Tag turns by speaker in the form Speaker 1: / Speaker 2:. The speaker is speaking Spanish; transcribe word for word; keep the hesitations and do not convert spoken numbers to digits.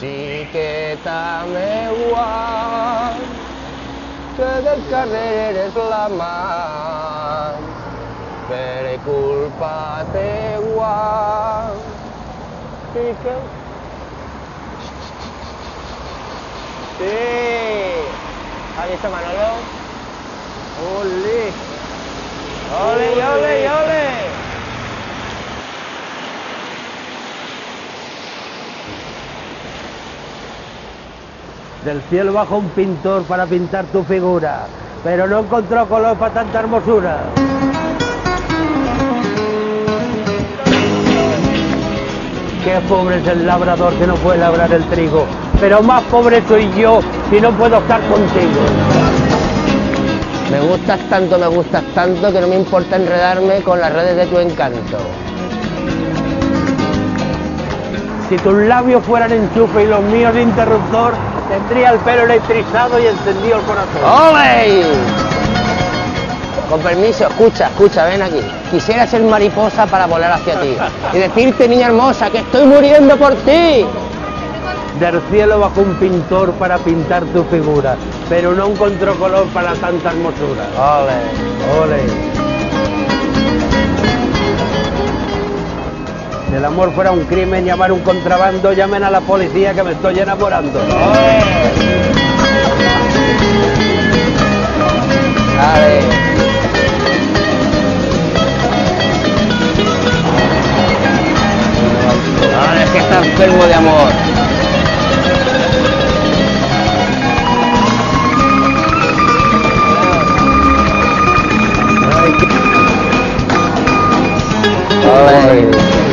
Speaker 1: xiqueta meua, que del carrer eres la mà, per culpa teua. I que... Sí! ¿Has visto Manolo? ¡Ole! ¡Ole, ole, ole!
Speaker 2: Del cielo bajó un pintor para pintar tu figura, pero no encontró color para tanta hermosura. Qué pobre es el labrador que no puede labrar el trigo, pero más pobre soy yo si no puedo estar contigo.
Speaker 1: Me gustas tanto, me gustas tanto que no me importa enredarme con las redes de tu encanto.
Speaker 2: Si tus labios fueran enchufe y los míos interruptor, tendría el pelo electrizado y encendido el corazón.
Speaker 1: ¡Ole! Con permiso, escucha, escucha, ven aquí. Quisiera ser mariposa para volar hacia ti y decirte, niña hermosa, que estoy muriendo por ti.
Speaker 2: Del cielo bajó un pintor para pintar tu figura, pero no encontró color para tanta hermosura.
Speaker 1: ¡Ole!
Speaker 2: ¡Ole! Si el amor fuera un crimen, llamar un contrabando, llamen a la policía que me estoy enamorando.
Speaker 1: ¡Ole! ¡Dale! ¡Dale, es que está enfermo de amor! ¡Ole!